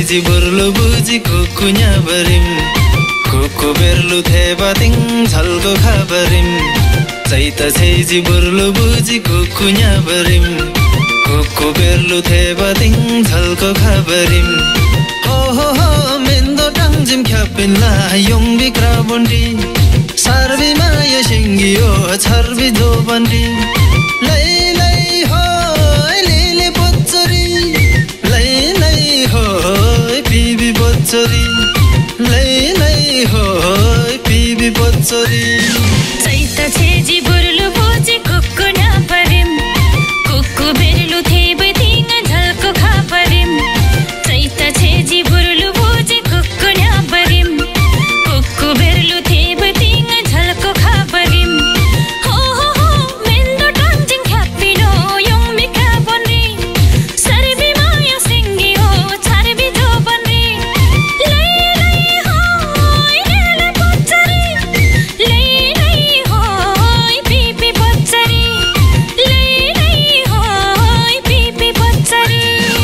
seiji burlu buji kukunya berim kuku berlu theba ting zhalko khabarim Saita seiji burlu buji kukunya berim kuku berlu theba ting zhalko khabarim Ho ho ho mendo tangjim khyapin la yong bikra bondi sarvi maya shingi o charvi jo bandi lai lai ho lili pochori lai lai ho bibi pochori lai lai ho bibi pochori Saita seiji burlu buji kukunya berim kuku berlu theba ting zhalko khabarim Saita seiji burlu buji kukunya berim kuku berlu theba ting zhalko khabarim Ho ho ho mendo tangjim khyapino yong bikra bondi sarvi maya shingi o charvi jo bandi lai lai ho lili pochori lai lai ho bibi pochori lai lai ho bibi pochori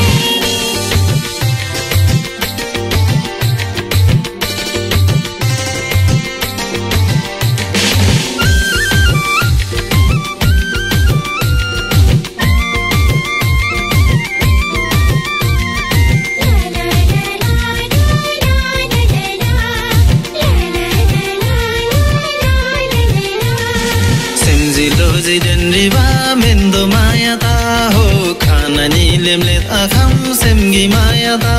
Semji loji denri ba mendo maya ta ho khana ni lemlet akham semgi maya ta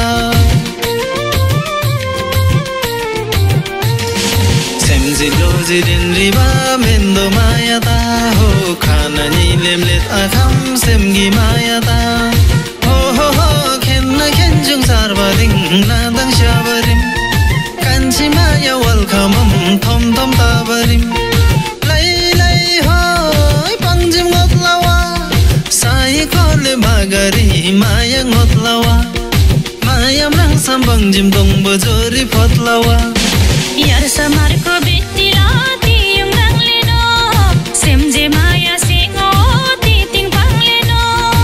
Semji loji denri ba mendo maya ta ho khana ni lemlet akham semgi maya ta Ho ho ho khenna khenjung sarva ding na dang shabarim kanchi maya welcome thom thom tabarim lai lai hoy pangjim ngotlawa sai kole magari maya ngotlawa maya mrang sambangjim dong bojori photlawa Yar samarko betila tiyung rang leno semje maya singo titing pang leno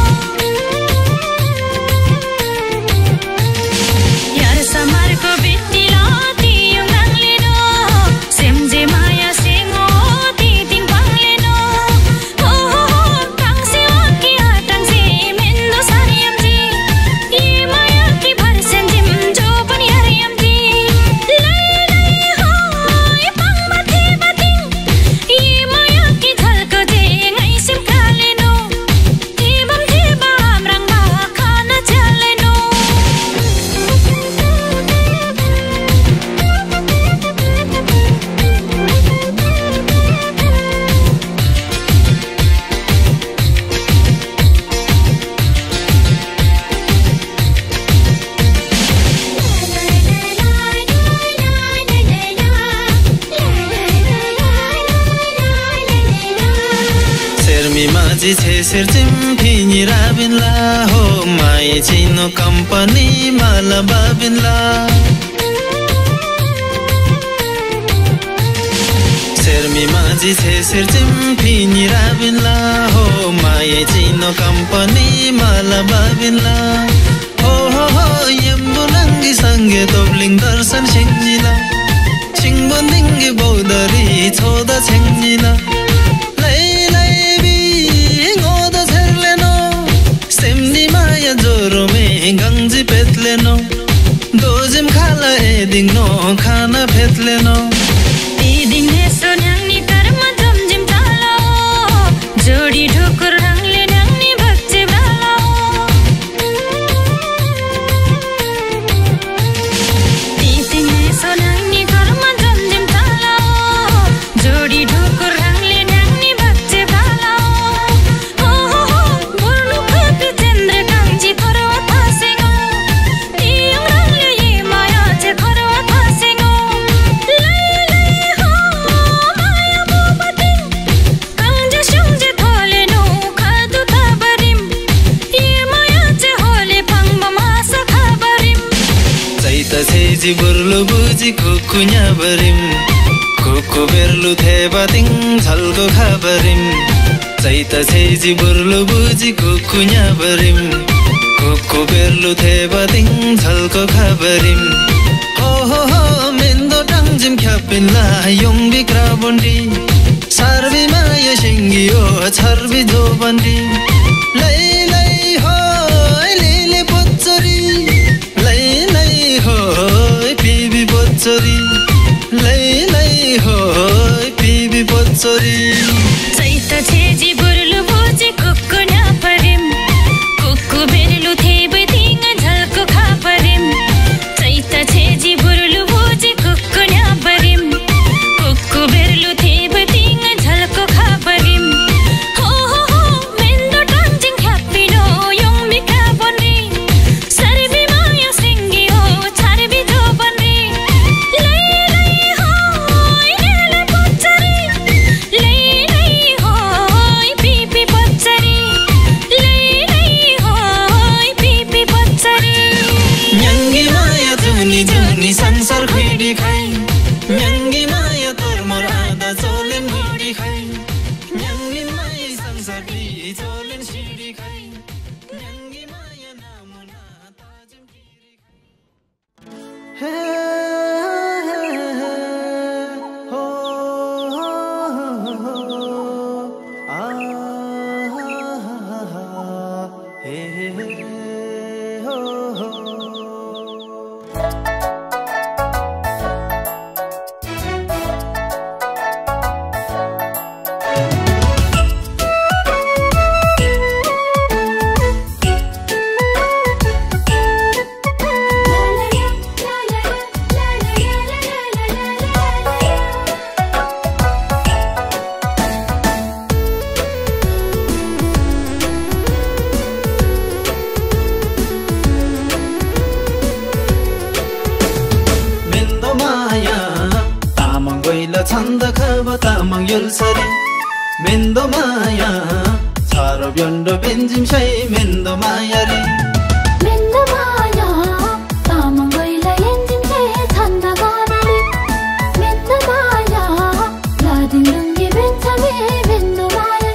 Yar samarko betila tiyung rang leno semje maya singo titing pang leno Ho ho ho tang se ki atang se mendo sariyam ji ye maya ki bhar senjim jo ban yariyam ji lai lai ho pang bathe bating ye maya ki zhalko je ngai sim kaleno thebam thebam rang ba khana chaleno Sermi maji che serjim phini rabin la ho mai chino company mala babin la Sermi maji che serjim phini rabin la ho mai chino company mala babin la Ho ho ho yambulangi sange dobling darshan shingjila chingbondingi bodari choda chengjila lai lai bi ngoda zerleno semni maya joro me gangji petleno dojim khala eding no khana petleno Tiding heso nyangni karma jomjim talao jodi dhukur rangle nyangni bhakche bralao Tiding heso nyangni karma jomjim talao jodi dhukur rangle nyangni bhakche bralao Ho ho ho burlu khati chandra kangji korwa thasengo tiyung rangle ye maya che korwa thasengo lai lai ho maya bobating kangja shungje thole no khadu tabarim ye maya che hole phangba masa khabarim Saita seiji burlu buji kukunya berim kuku berlu theba ting zhalko khabarim Saita seiji burlu buji kukunya berim Kuku बेर्लु थेबदिङ झल्को खबरिम हो मेन्दो टाङजिम ख्यापिन्ला Yong बिक्रा बन्डी सार्बी माया सिङ्गियो छर्बी जो बन्डी लै लै हो लिले पोच्चरी लै लै हो पिबी पोच्चरी लै लै हो पिबी पोच्चरी चैता छेजी बुर्लु बोजी कुक्कु न्यापरिम कुक्कु बेर्लु थेबदिङ झल्को खबरिम चैता छेजी बुर्लु बोजी कुक्कु न्यापरिम कुक्कु बेर्लु थेबदिङ झल्को खबरिम हो मेन्दो टाङजिङ ख्यापिनो योङ बिक्रा बन्डी सर्बी माया सिङ्गियो छर्बी जो बन्डी लै लै हो लिले पोच्चरी लै लै हो पिपी पोच्चरी लै लै हो पिपी पोच्चरी न्याङ्गी माया जुनी जुनी संसार खुइडी खाइ न्याङ्गी माया तोर्मर आधा चोलेन भुडी खाइ न्याङ्गी माया संसार चोलेन सिडी खाइ न्याङ्गी माया नामुना ताजिम टिरी खाइ हो आ हे हो मेन्दो माया तामाङ गइला छन्द खब तामाङ युल्सरी मेन्दो माया छारो ब्योन्डो बेन्जिम सै मेन्दो माया रे मेन्दो माया तामाङ गइला एन्जिम छे छन्द गानाले मेन्दो माया लादिङ लुङ्गे बेन्चमे मेन्दो माया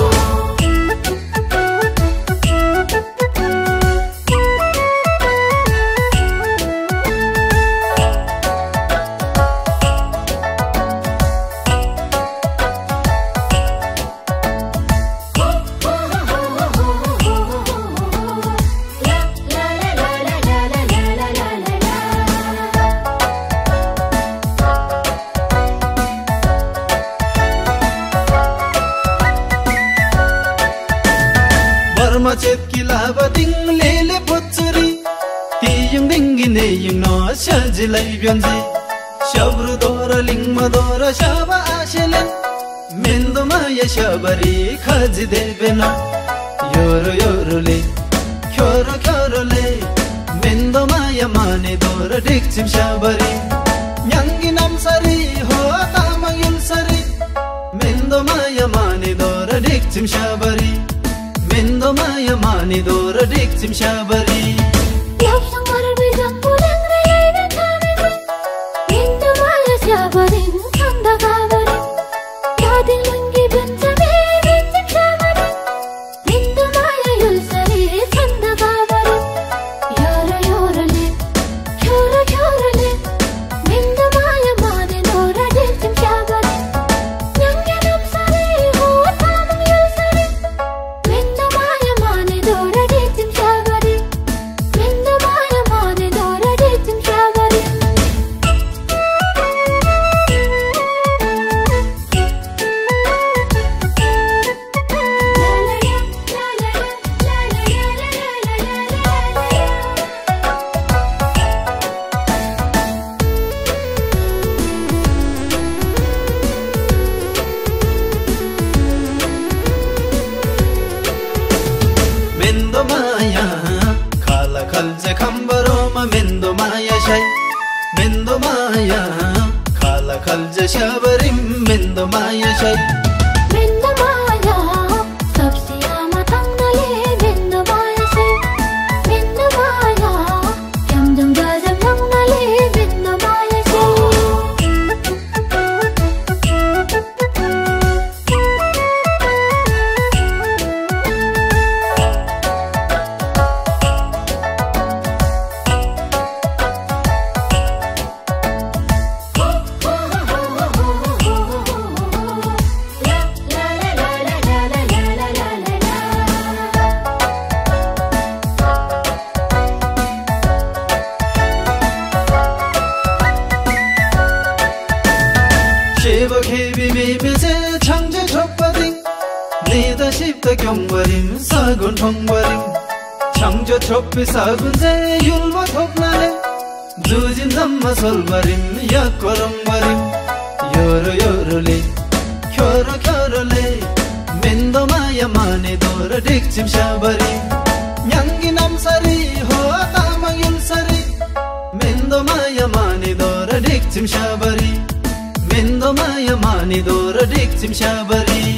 बर्मा चेतकी लाबदिङ लेले पोच्चरी तियुङ दिङ्गी नेयुङ न सजिलै ब्यन्जी शब्रु दोरा लिङ्म दोरा शबा आशेलेन मेन्दो माया शबरी खजी देबेन योरो योरोले ख्योरो ख्योरोले मेन्दो माया माने दोरा डिक्चिम शबरी न्याङ्गी नामसरी हो तामाङ युल्सरी मेन्दो माया माने दोरा डिक्चिम शबरी मेन्दो माया माने दोरा डिक्चिम शबरी याप्सङ मरबे जम्पुलेङ रे याइबे थामेको मेन्दो माया स्याबरिङ छन्द गाबरिङ यादिङ लुङ्गे बेन्चमे बेन्जिम स्याबरिङ मेन्दो माया युल्सरी छन्द गाबरिङ योरो योरोले ख्योरो ख्योरोले मेन्दो माया माने दोरा डिक्चिम स्याबरिङ न्याङ्गे नामसरी हो तामाङ युल्सरी मेन्दो माया माने दोरा डिक्चिम स्याबरिङ मेन्दो माया माने दोरा डिक्चिम स्याबरिङ मेन्दो माया खाला खल्जे खम्बरोमा मेन्दो माया शै मेन्दो माया खाला खल्जे शबरिम मेन्दो माया शै मेन्दो माया सबसे आमा थाङ्नाले मेन्दो माया शै मेन्दो माया क्यामजङ गजम थाङ्नाले मेन्दो माया शै 리더십도 경버림 사군 통버림 창조 촉비 사군제 율바 톡나래 두진 담마 솔버림 약거렁버림 요로 요로레 켜로 켜로레 멘도 마야 마네 도로 딕짐 샤버리 냥기 남사리 호아타망 율사리 멘도 마야 마네 도로 딕짐 샤버리 멘도 마야 마네 도로 딕짐 샤버리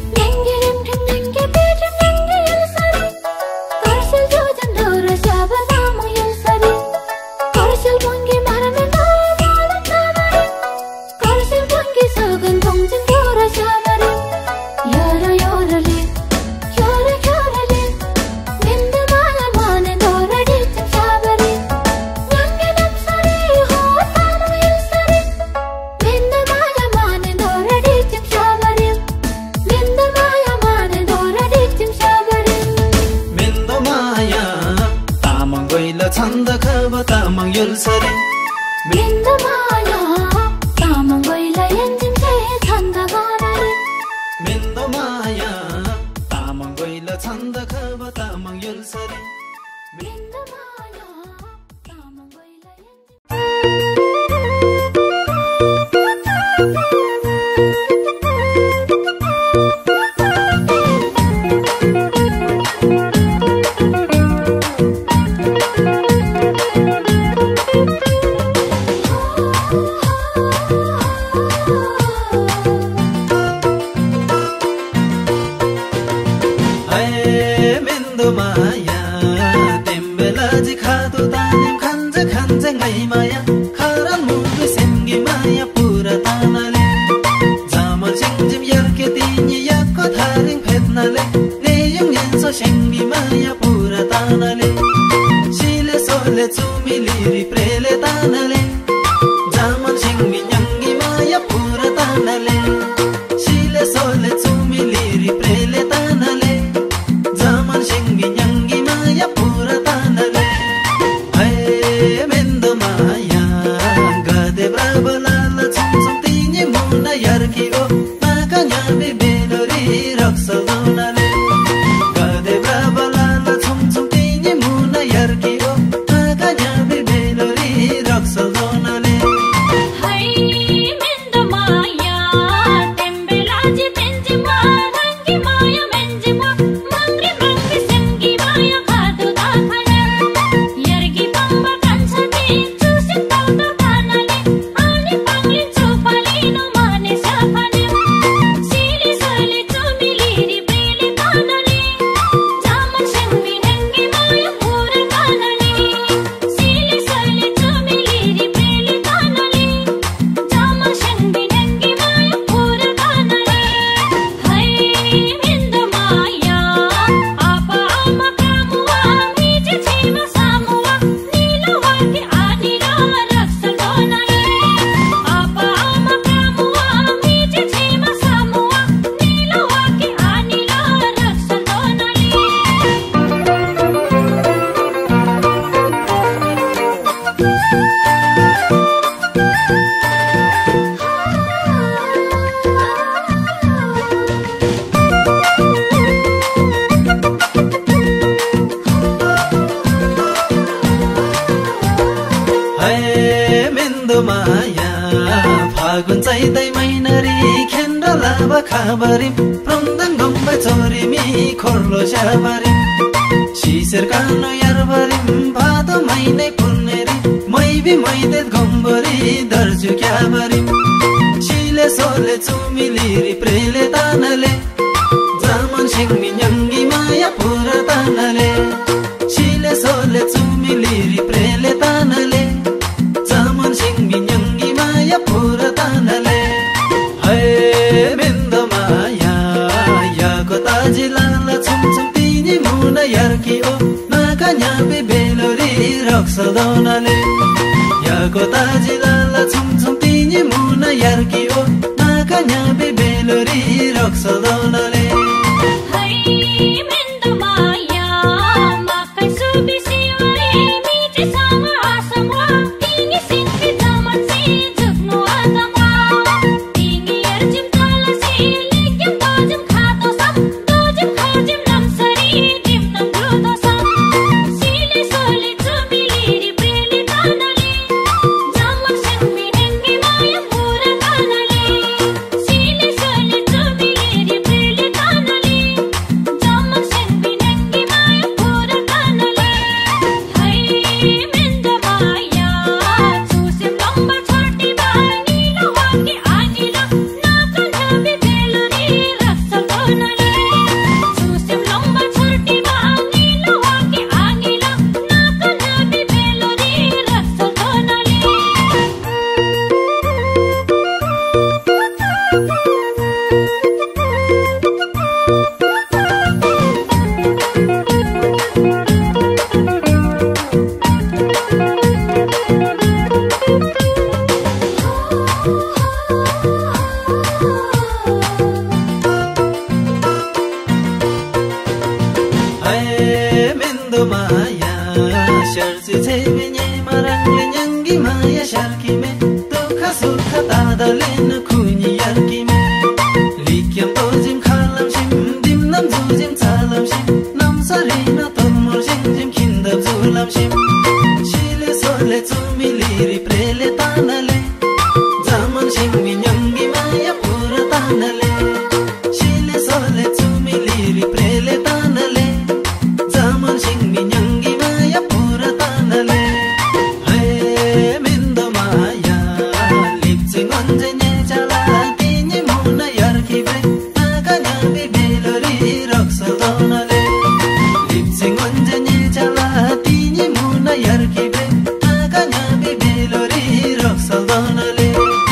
kabarim Promdan gomba chorimi khorlo shabarim Shiser kano yarbarim Bado maine punneri Maibi maide gombari Darju kyabarim Shile sole chumiliri Prele tanale Zaman shingmi nyangi maya pura tanale Shile sole chumiliri Prele tanale Zaman shingmi nyangi maya pura tanale Salonale Yago tajilala chum chum tini muna yarki o Nakanya bebelori rock salonale Hai mendo maya makai subi siwari miti sama asamwa Tingi sinti zaman si jukno adamwa Tingi yarjim tala si likyam tajim khato sam लेन खुनी यार्कीमा लिक्यम तोजिम खालम SIM दिम नम जुजिम चालम सिम नम सरिना तोमर सिम जिम खिन्दब जुलम सिम शिले सोले चुमिलिरी प्रेले तानले जामन सिम मिन्यङ्गी माया पुरा तानले शिले सोले चुमिलिरी प्रेले तानले जामन सिम मिन्यङ्गी माया पुरा तानले हे मिन्दो माया लिप्चिङ अन्जने चला तिनी मुना यार्की ब्रे नागा न्याबी बेलोरी रक्सल दोनले लिप्चिङ अन्जने चला तिनी मुना यार्की ब्रे Naga न्याबी बेलोरी रक्सल दोनले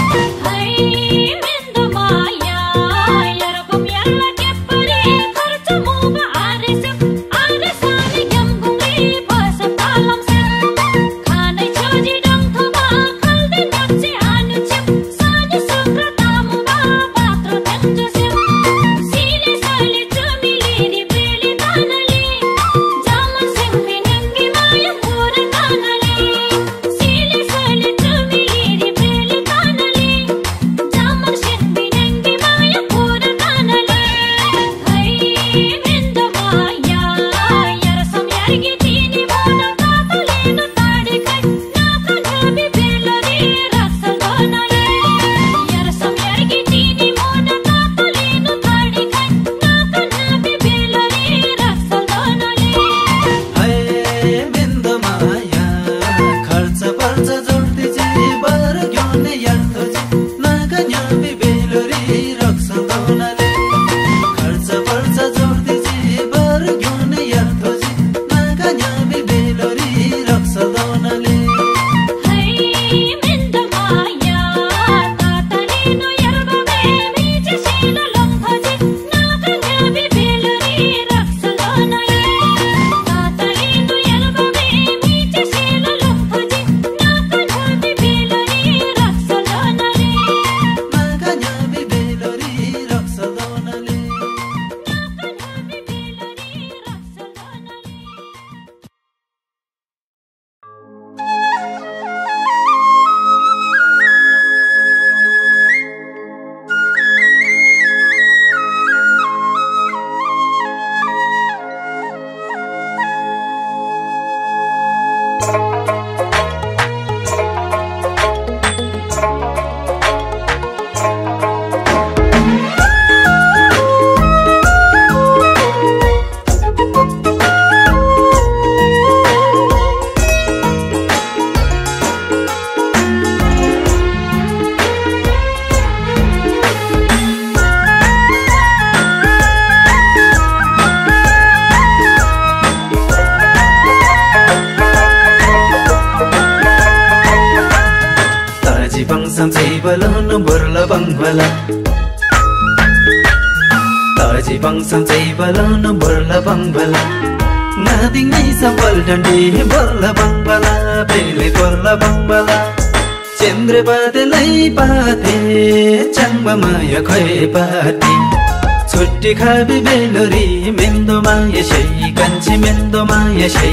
Taji bangsam cai balano borla bangbala Ngading nai sampal dandi borla bangbala Pele borla bangbala Cendre pate lai pate Changba maya khoi pate Chutti khabi belori mendo maya shai Kanchi mendo maya shai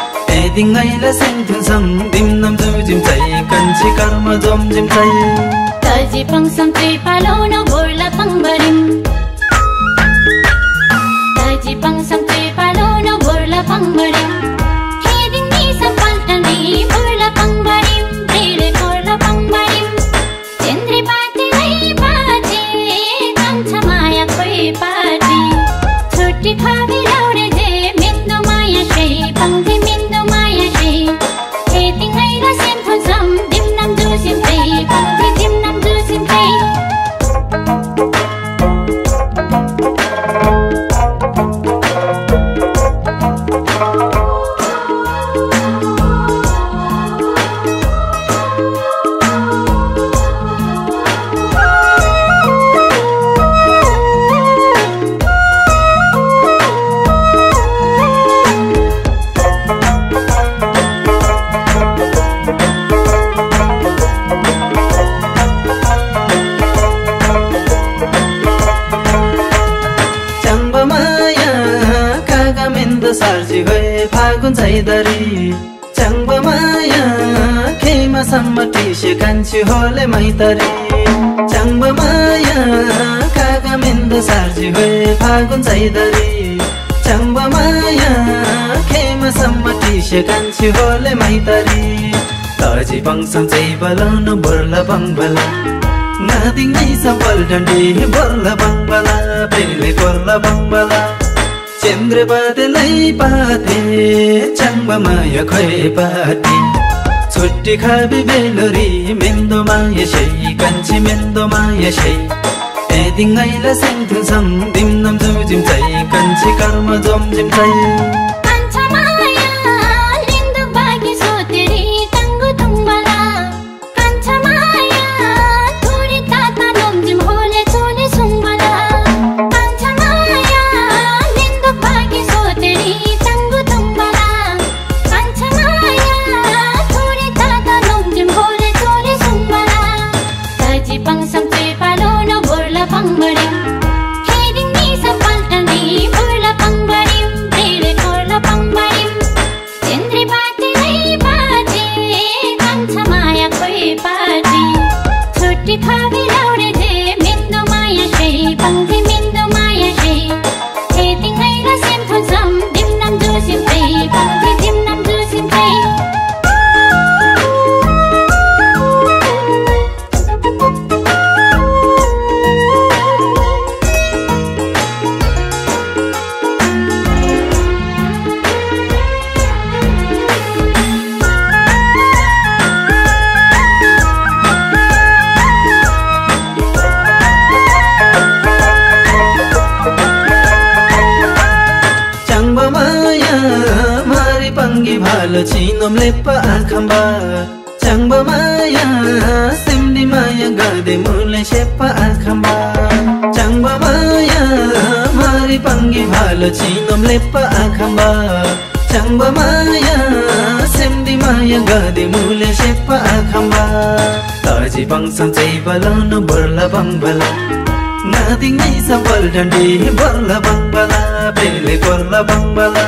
Eding aila sengthun sam dim nam jujim chai Kanchi karma jom jim chai Taji bangsam cai balano borla bangbarim Taji bangsam cai balano borla bangbarim Heding ni sampal dandi borla bangbarim Pele borla bangbarim Cendre pate lai pate Kancha maya khoi pate Chutti khabi laure je mendo maya shai Pangti mendo maya shai Heding aila sengthun sam dim nam jujim chai Pangti dim nam jujim chai Sarji goi fagun chaidari Changba maya Kema samati shikanchi hole maitari Changba maya Kaga mendo sarji hoye Phagun chaidari Changba maya Kema samati shikanchi hole maitari Taji pangsam chai balano borla bangbala Nading nai sapal dandi borla bangbala Pele korla bangbala Cendre bade lai pate Changba maya khoe pate Chutti khabi belori mendo maya shei Kanchi mendo maya shei Eding ai la seng thun sam dim nam ju jim chai Kanchi karma jom jim chai Kancha maya lindu bagi soteri tangu tumbala Kancha maya thuri tata nom jim hole chole sumbala Kancha maya lindu bagi soteri tangu tumbala Kancha maya thuri tata nom jim hole chole sumbala Taji pangsam chai palono borla pangmarim Heading ni sa paltani borla pangmarim Tere korla pangmarim Cendri bate lai bate Kancha maya koi bate Chutti khabi laure je mendo maya shei Pangthi mendo maya shei Heading ai la sem thon sam dim nam du sim tei Pangthi dim nam du sim tei Changba maya mari pangi bhalo chinom lepa akhamba Changba maya simdi maya gade mule shepa akhamba Changba maya mari pangi bhalo chinom lepa akhamba Changba maya simdi maya gade mule shepa akhamba Taji pangsam chai balano borla bangbala Nading nai sapal dandi borla bangbala Pele korla bangbala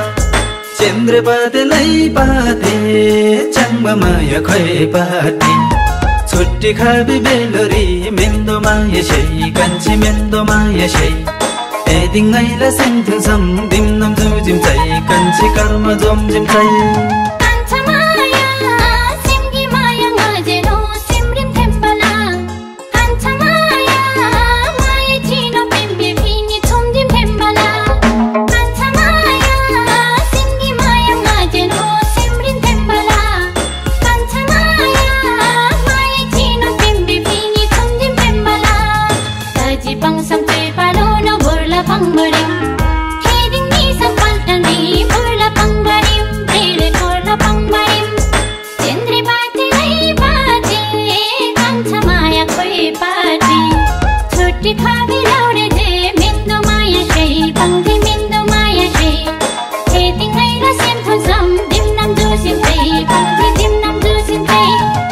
Cendre bade lai pate Changba maya khoe pate Chutti khabi belori mendo maya shei Kanchi mendo maya shei Eding ai la seng thun sam dim nam ju jim chai Kanchi karma jom jim chai Kancha maya simgi maya ngajeno simrim thembala Kancha maya mai chino pembe phini chomdim thembala Kancha maya simgi maya ngajeno simrim thembala Kancha maya mai chino pembe phini chomdim thembala Taji pangsam chai palono borla pangmarim Heading ni sa paltani borla pangmarim Tere korla pangmarim Cendri bate lai bate Kancha maya koi bate Chutti khabi laure je mendo maya shei Pangthi mendo maya shei Heading ai la sem thon sam dim nam du sim tei Pangthi dim nam du sim tei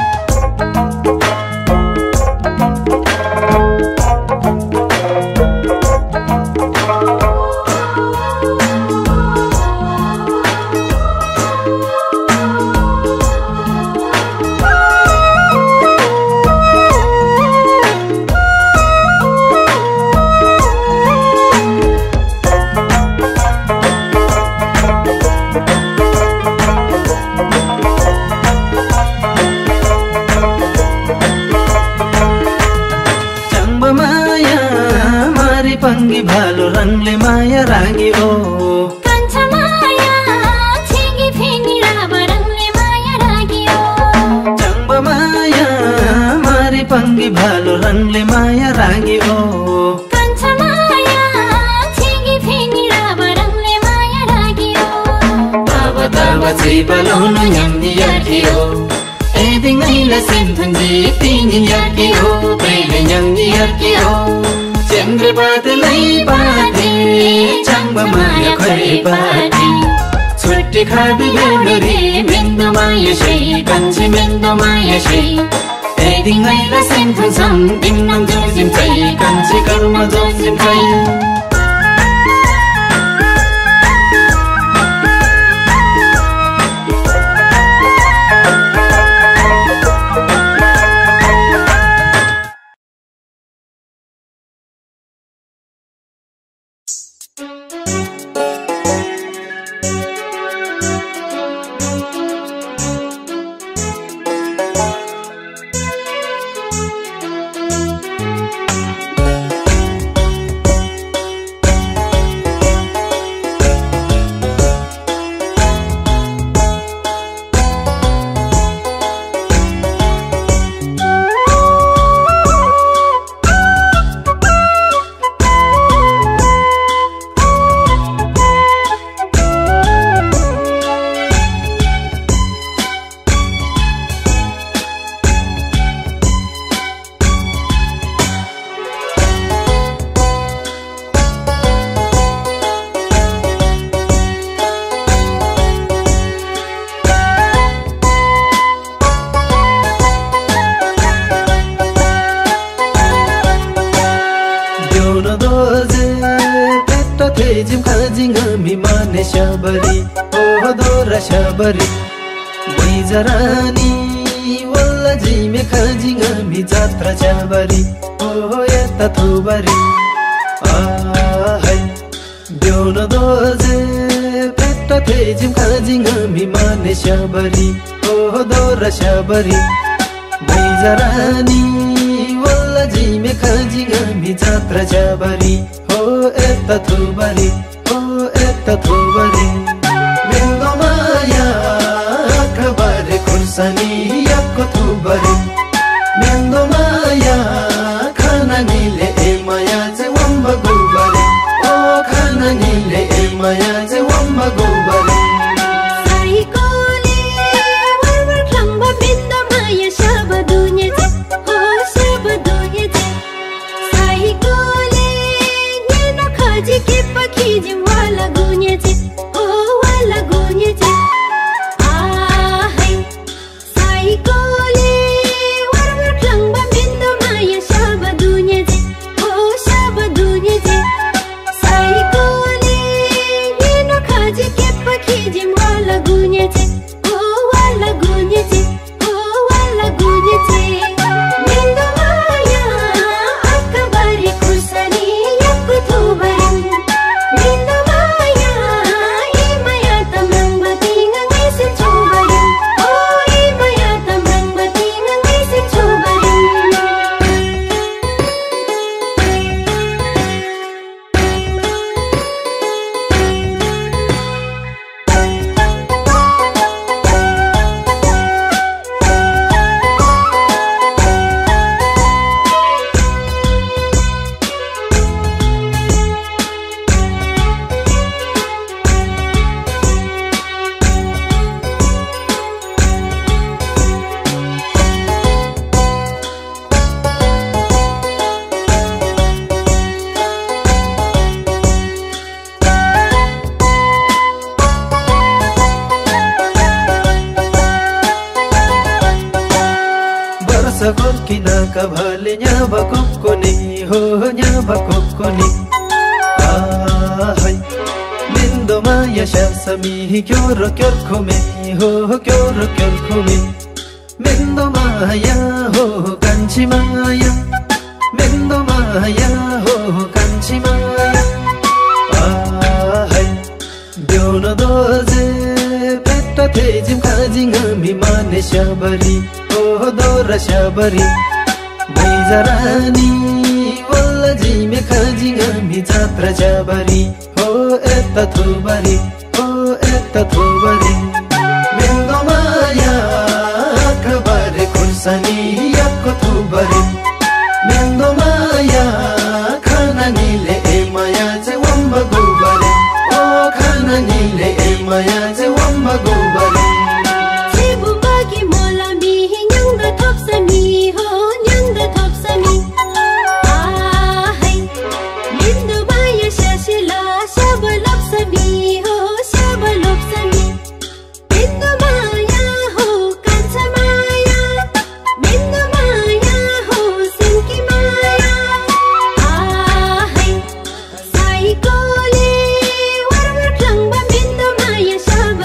Changba maya mari pangi bhalo rangle maya rangi o Kancha maya chigi phini rabarangle maya ragiyo Changba maya mari pangi bhalo rangle maya rangi o Kancha maya chigi phini rabarangle maya ragiyo Tava tava chai balono nyamni yakiyo Eding ai la sem thun ji tingin yakiyo Pele nyamni yakiyo Cendre bade lai pate Changba maya khoe pate Chutti khabi belori mendo maya shei Kanchi mendo maya shei Eding ai la sem thun sam dim nam ju jim chai Kanchi karma jom jim chai Peta tejim kajing ami mane shabari Oh dora shabari Mai jarani Walla jime kajing ami jatra shabari Oh yata thubari Ahai Byono doje Peta tejim kajing ami mane shabari Oh dora shabari Mai jarani Walla jime kajing ami jatra shabari Oh eta thubari Oh eta thubari Mendo maya Kabare kursani Yakko thubari Mendo maya Khana nile e maya je wamba gubari Oh khana nile e maya je wamba gubari Kina kabhale nyaba kokoni ho nyaba kokoni Ahai Mendo maya shasami kyoro kyorkhome ho kyoro kyorkhome Mendo maya ho kanchi maya Mendo maya ho kanchi maya Ahai Byono doje Peta tejim kajing ami mane shabari Oh dora shabari Mai jarani Walla jime kajing ami jatra shabari Oh eta thubari Oh eta thubari Mendo maya Kabare kursani Yakko thubari Mendo maya Khana nile e maya je wamba gubari Oh khana nile e maya je wamba gubari Sai kole war war klang ba min do maya shab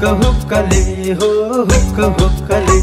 हुक्काले हो हुक्काले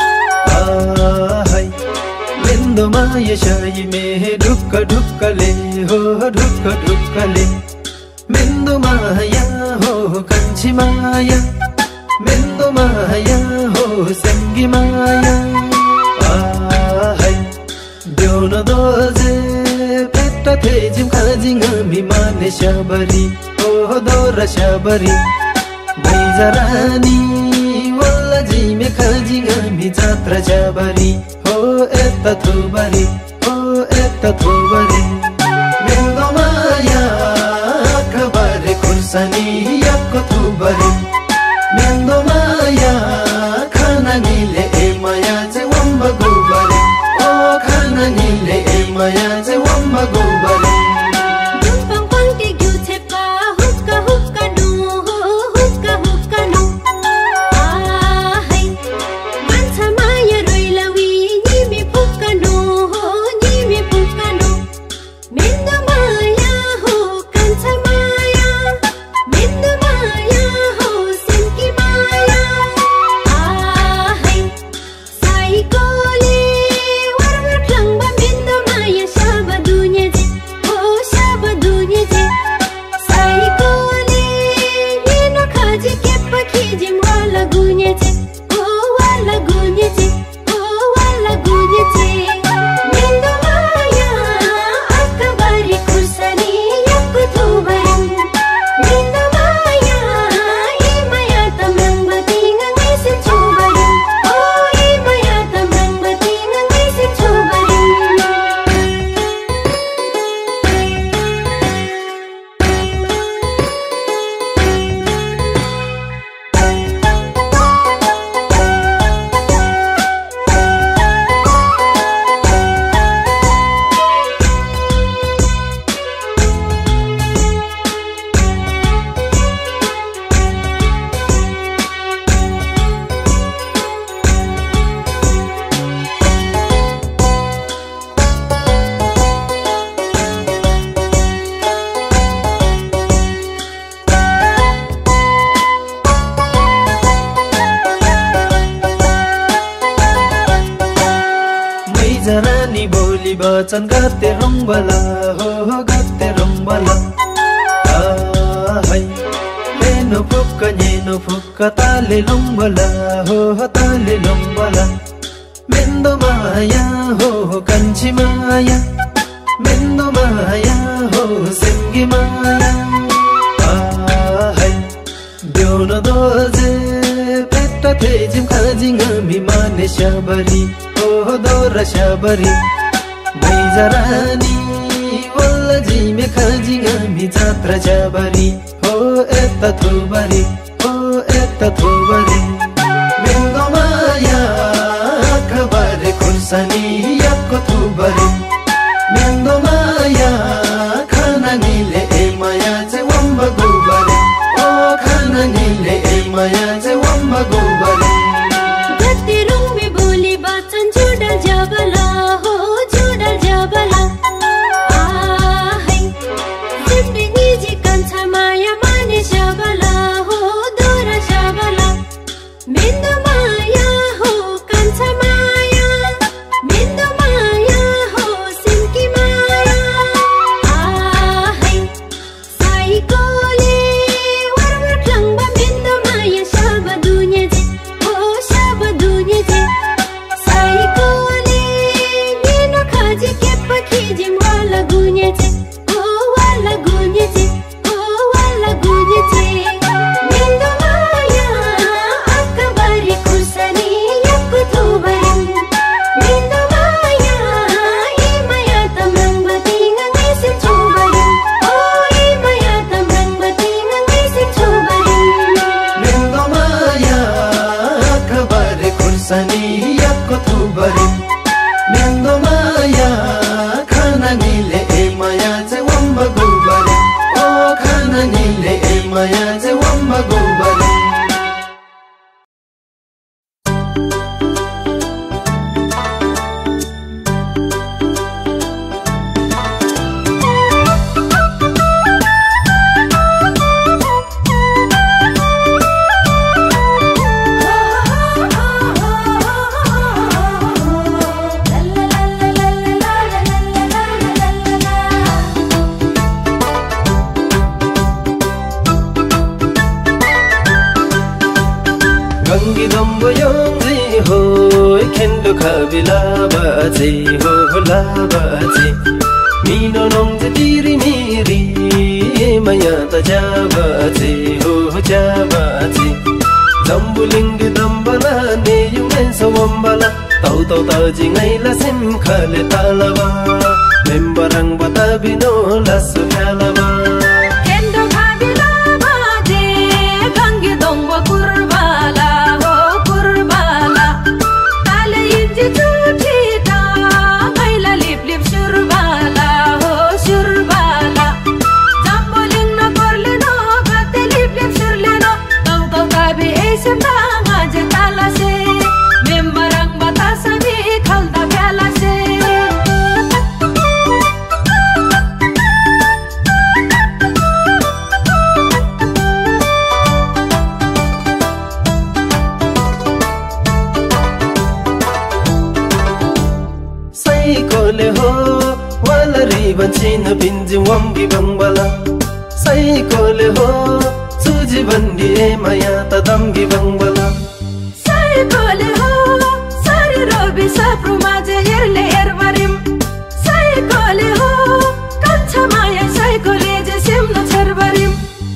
आहै मेन्दो माया शाही मे ढुक्काले हो ढुक्काले मेन्दो माया हो कान्छी माया मेन्दो माया हो संगी माया आहै देउन दोजे पेट्टा थेजिम खाजिङ हामी माने शाबरी हो दोरा शाबरी बैजरानी वल्ला जिमे खाजिङ हामी जात्रा शाबरी हो एता थुबरी हो एता थुबरी मेन्दो माया खबरे खुर्सानी याको थुबरी मेन्दो माया खाना निले ए माया चाहिँ वम्बा गोबरे ओ खाना निले ए माया चाहिँ वम्बा गोबरे जरानी बोली बचन गाते रंगबला हो गाते रंगबला आहै नेनो फुक्का ताले लंगबला हो ताले लंगबला मेन्दो माया हो कान्छी माया मेन्दो माया हो संगी माया आहै देउन दोजे पेट्टा थेजिम खाजिङ हामी माने शाबरी हो दोरा शाबरी बैजरानी वल्ला जिमे खाजिङ हामी जात्रा शाबरी हो एता थुबरी हो एता थुबरी मेन्दो माया खबरे खुर्सानी याको थुबरी मेन्दो माया खाना निले ए माया चाहिँ वम्बा गोबरे ओ खाना निले ए माया चाहिँ वम्बा गोबरे जबला हो जुडल जबला आहै सिम्बी निजी कान्छा माया माने जबला हो दोरा जबला मेन्दो माया हो कान्छा माया मेन्दो माया हो सिम्की माया आहै साइकोले वरवर क्लंगबा मेन्दो माया सब दुनिया जे हो सब दुनिया जे मेन्दो माया खाना निले ए माया चाहिँ वम्बा गोबरे ओ खाना निले ए माया चाहिँ वम्बा गोबरे गंगी दम्बो योंगजी हो खेंडो खाबिला बाजे हो लाबाजे मीनो नोंगजे तीरी मीरी मया तजा बाजे हो जाबाजे जम्बुलिंग दम्बला ने युमें सवम्बला tau tau ta jingai la sim khale talaba membarang batabino la sukhalaba kendo khabila baje gangi dongwa kurbala ho kurbala tale inji chuti ta gaila lip lip surbala ho surbala jamboling na korle no gate lip lip surle no tau tau ta bi esem na ngaje tala se membarang sami khalda pyala se sai kole ho wala riban chin binji wamgi bangbala sai kole ho suji bandi e maya tadamgi bangbala sai kole ho robi sapru maje yerle ervarim sai kole ho kancha maya sai kole je simna charvarim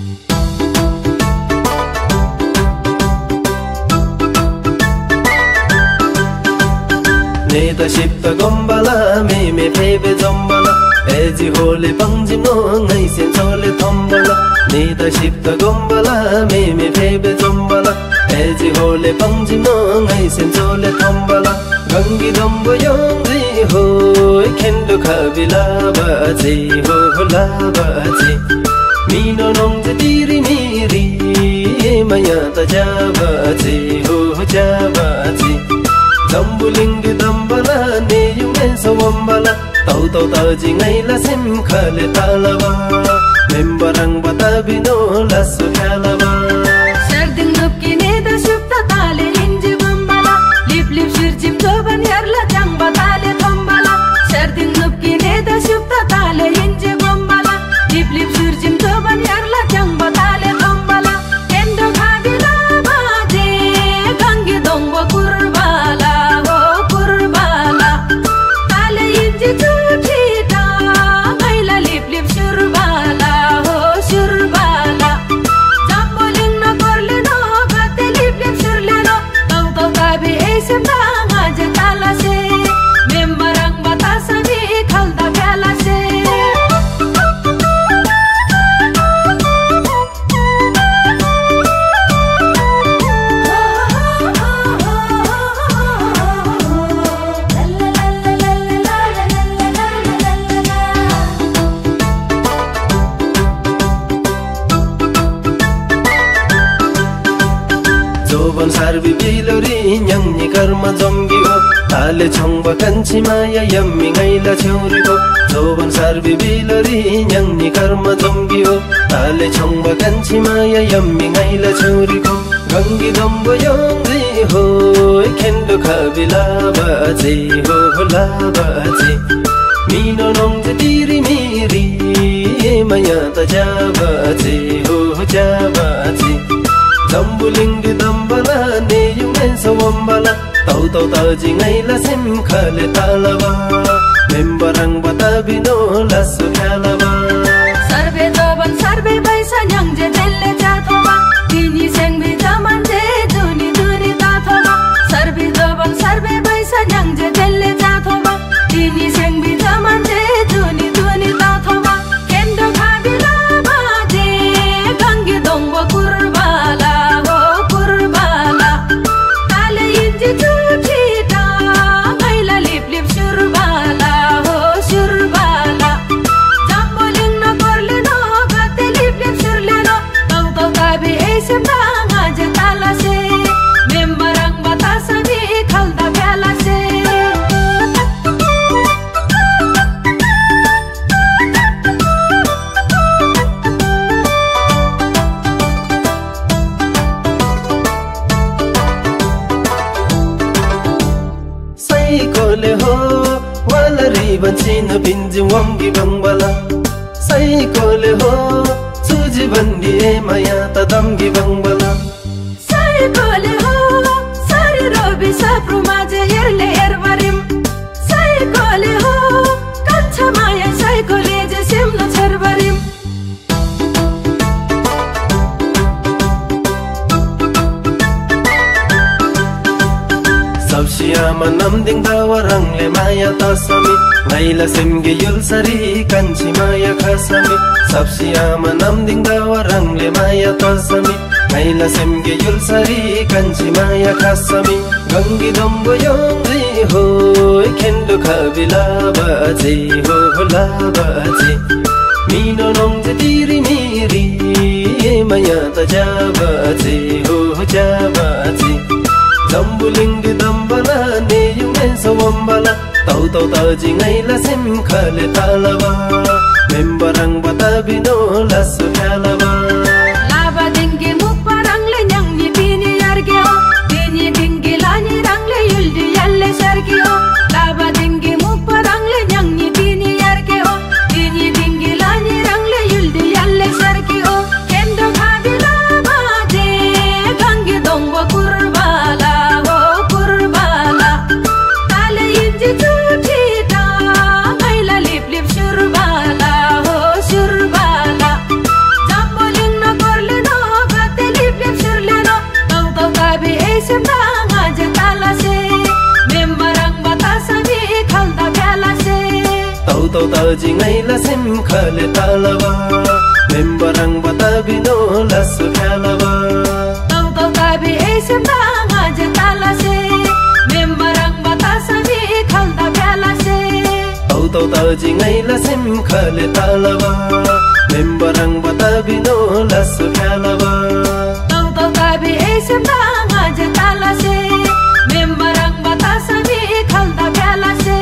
neda shipta gombala me phebe jombala eji hole pangjim no ngai sen chole thombala neda shipta gombala me phebe jombala eji hole pangjim no ngai sen chole thombala gangi dambo yongri ho khendo khabila baje ho labaje mino nongje tiri miri maya taja baje ho jabaje jambuling dambala ne yumen sawambala tau tau ta jingai la sim khale talaba membarang batabino la sukhalaba sarding nupki ne da shupta tale inji bambala lip lip shirjim joban yarla jang batale thombala sarding nupki ne da shupta tale inji bambala lip lip shirjim joban yarla jang batale thombala kendo khabila baje gangi dongwa kurbala ho kurbala tale inji chuti ta gaila lip lip surbala ho surbala jamboling na korle no gate lip lip surle no tau tau tabi esem na ngaje tala se membarang batasami khalda pyala se joban sarbi bilori nyangni karma jomgi ho tale chongba kanchi maya yammi ngaila chori ho joban sarbi bilori nyangni karma jomgi ho tale chongba kanchi maya yammi ngaila chori ho gangi dambo yongri ho khendo khabila baje ho labaje mino nongje tiri miri maya taja baje ho jabaje jambuling dambala ne yumen sawambala tau tau ta jingai la sim khale talaba membarang batabino la sukhalaba sarbe joban sarbe baisa nyangje telle jathoba tini sengbi jaman je duni duni tathoba sarbe joban sarbe baisa nyangje telle jathoba tini sengbi jaman je duni duni tathoba kendo khabila baje gangi dongwa kurbala ho kurbala tale inji chuti ta gaila lip lip surbala ho surbala jamboling na korle no gate lip lip surle no tau tau tabi esem na ngaje tala se membarang batasami khalda pyala se sai kole ho wala riban chin binji wamgi bangbala sai kole ho suji bandi e maya tadamgi bangbala sai kole ho Sapsiama namding dawarangle maya tasami Ngaila semge yulsari kanchi maya khasami Sapsiama namding dawarangle maya tasami Ngaila semge yulsari kanchi maya khasami Gangi dombo yongri ho kendo khabila baje ho baje Mino nongje tiri miri maya ta jabaje ho jabaje Zambulingi dambala ne yumen sawambala Tau tau taji ngaila sim khale talaba Membarang batabino lasu khalaba Laba dingi mukparang le nyang ni bini yargeo Bini dingi lani rang le yuldi yalle sargeo Laba dingi mukparang le nyang ni bini yargeo Bini dingi lani rang le yuldi yalle sargeo Kendo khabi laba je gangi dongwa kurbala ho kurbala Tale inji chutita ngaila lip lip shurbala ho shurbala Jambolin na korle no gate lip lip shurle no Tau tau kabi esem da ngaje tala se Membarang batasa bi khalda pyala se Tau tau taji ngaila sim khale talaba Membarang batabino lasu khalaba Tau tau kabi esem da ngaje tala se Membarang batasa bi khalda pyala se Tau tau taji ngaila sim khale talaba Membarang batabino lasu khalaba Tau tau kabi esem da ngaje tala se Membarang batasa bi khalda pyala se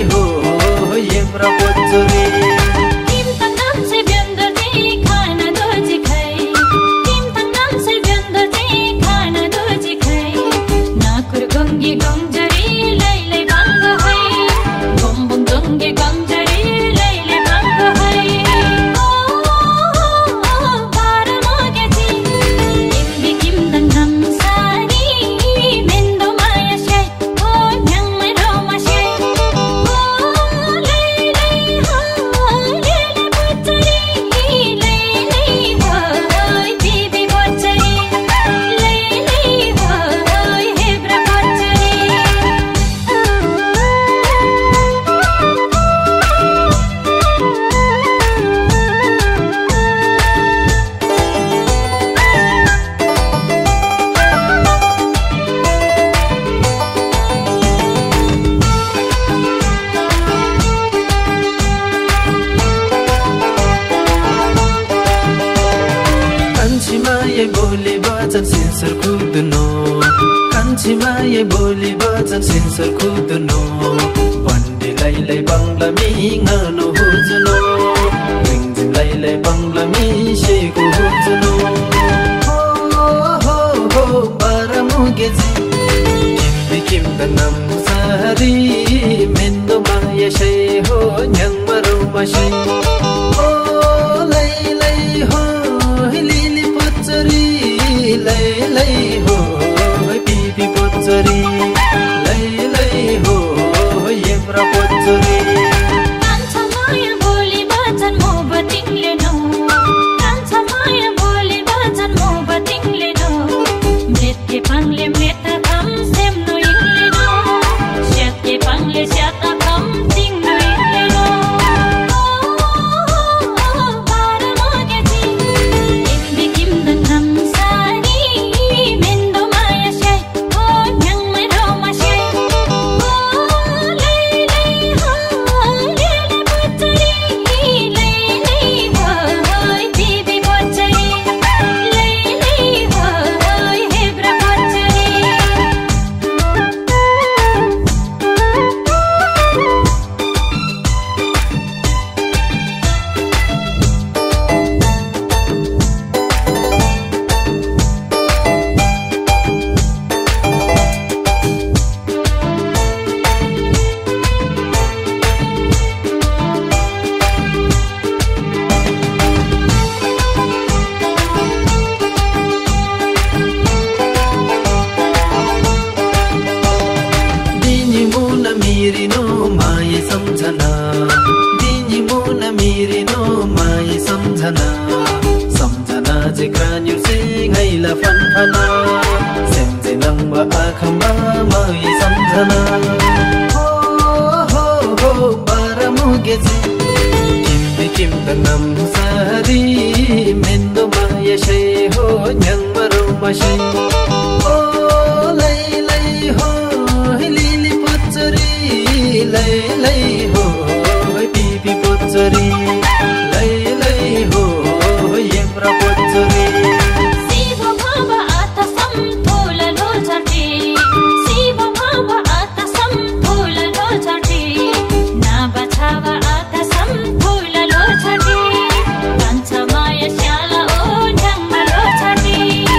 Kim tanam se biandar di khana do बचन सिन्सर खुदनो बन्डी लैलै बंगला मी ngano हुजुनो रिंजिम लैलै बंगला मी शेको हुजुनो हो हो बारामुगेजी किम्बी किम्बनम सारी मेन्दो माया शै हो न्याङ मरौ मशै हो लै हो हिलिली पचरी लै हो बिबी पचरी लै हो येम्रा पचरी सम्झना जिक्रान्यु सिंहैला फनफना सेम्जे नङबा आँखामा मै सम्झना हो हो हो बारामुगेजी किम्बी किम्बनम सारी मेन्दो माया शै हो न्याङ मरौ मशै हो लै हो हिलिली पचरी लै हो बिबी पचरी लै हो येम्रा पचरी शिव भाव आता सम्फुल लोझटे शिव भाव आता सम्फुल लोझटे नाभा छावा आता सम्फुल लोझटे कान्छ माया श्याला ओ न्याङमा लोझटे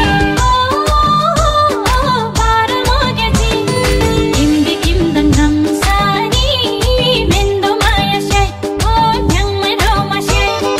ओ बारामुगेजी किम्बी किम्दन नम सारी मेन्दो माया शै ओ न्याङमा रोमाशे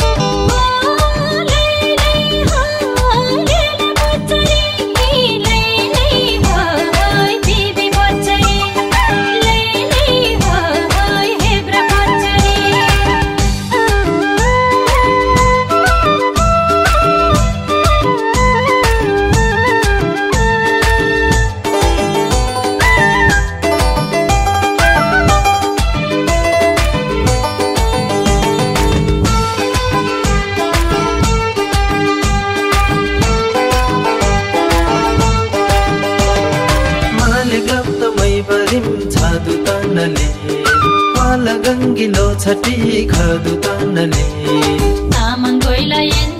छादु तनले वाला गंगिलो छटी खदु तनले तामाङ गोइला